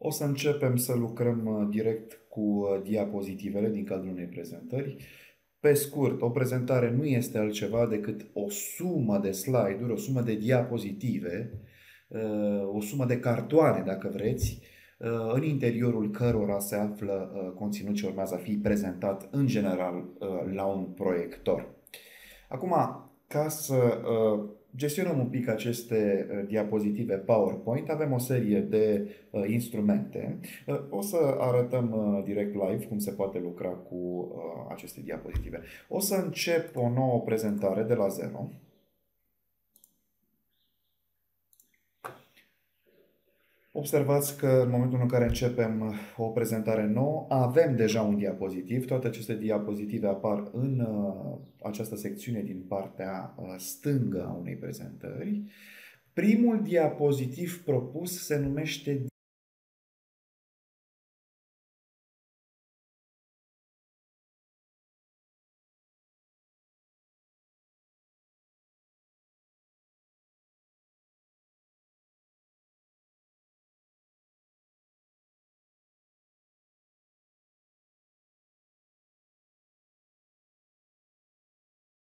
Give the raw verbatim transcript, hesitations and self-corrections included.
O să începem să lucrăm uh, direct cu uh, diapozitivele din cadrul unei prezentări. Pe scurt, o prezentare nu este altceva decât o sumă de slide-uri, o sumă de diapozitive, uh, o sumă de cartoane, dacă vreți, uh, în interiorul cărora se află uh, conținut ce urmează a fi prezentat în general uh, la un proiector. Acum, ca să uh, gestionăm un pic aceste uh, diapozitive PowerPoint, avem o serie de uh, instrumente. Uh, o să arătăm uh, direct live cum se poate lucra cu uh, aceste diapozitive. O să încep o nouă prezentare de la zero. Observați că în momentul în care începem o prezentare nouă, avem deja un diapozitiv. Toate aceste diapozitive apar în uh, această secțiune din partea uh, stângă a unei prezentări. Primul diapozitiv propus se numește